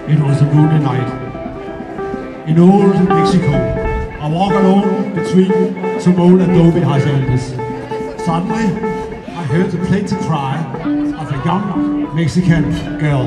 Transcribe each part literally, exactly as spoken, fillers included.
It was a moonlit night. In old Mexico, I walk alone between some old adobe houses. Suddenly, I heard the plaintive cry of a young Mexican girl.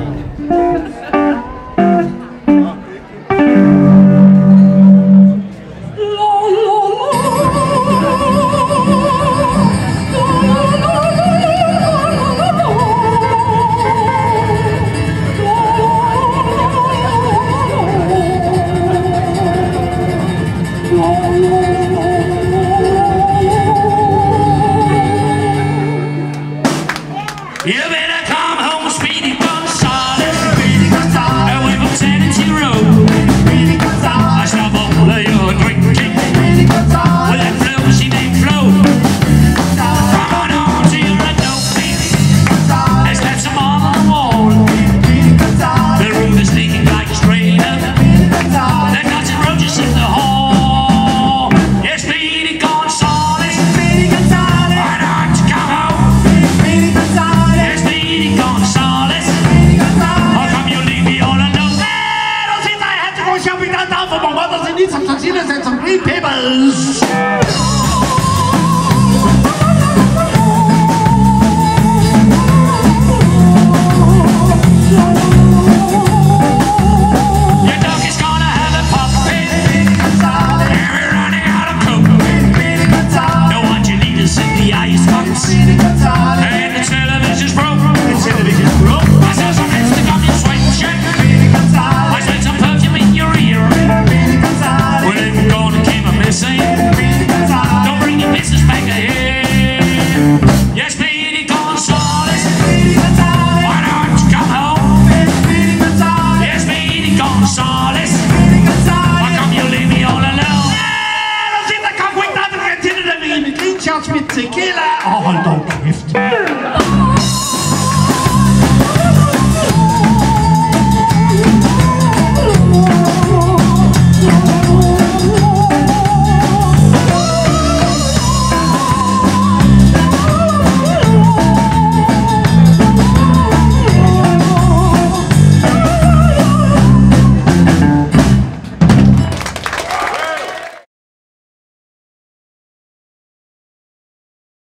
You better come home, Speedy Gonzales. Speedy Gonzales. Away from Tennessee Road. Speedy Gonzales. I stop all of your drinking. Speedy Gonzales. With that flow, named Flo. Come on on to your adobe. Let's have some on the wall. Speedy Gonzales. The room is leaking like a strainer. Speedy Gonzales. There's nuts and roaches in the hall. Yes, Speedy Gonzales. Speedy Gonzales. Why not come home? Speedy Gonzales. Shopping downtown for my brothers and need some tortillas and some green peppers. Your dog is gonna have a puppy. And we're running out of coke. No one you need is in the ice box. And the television's broke. The television's broke. I saw some lipstick on your sweatshirt. I spent some perfume in your ear. Well, if you're gonna keep a missing, don't bring your business back here. Yes, Speedy Gonzales. Why don't you come home? Yes, Speedy Gonzales. How come you leave me all alone? Don't see the cock wing, nothing can tell it. Green shots with tequila. Oh, hold on, kæft.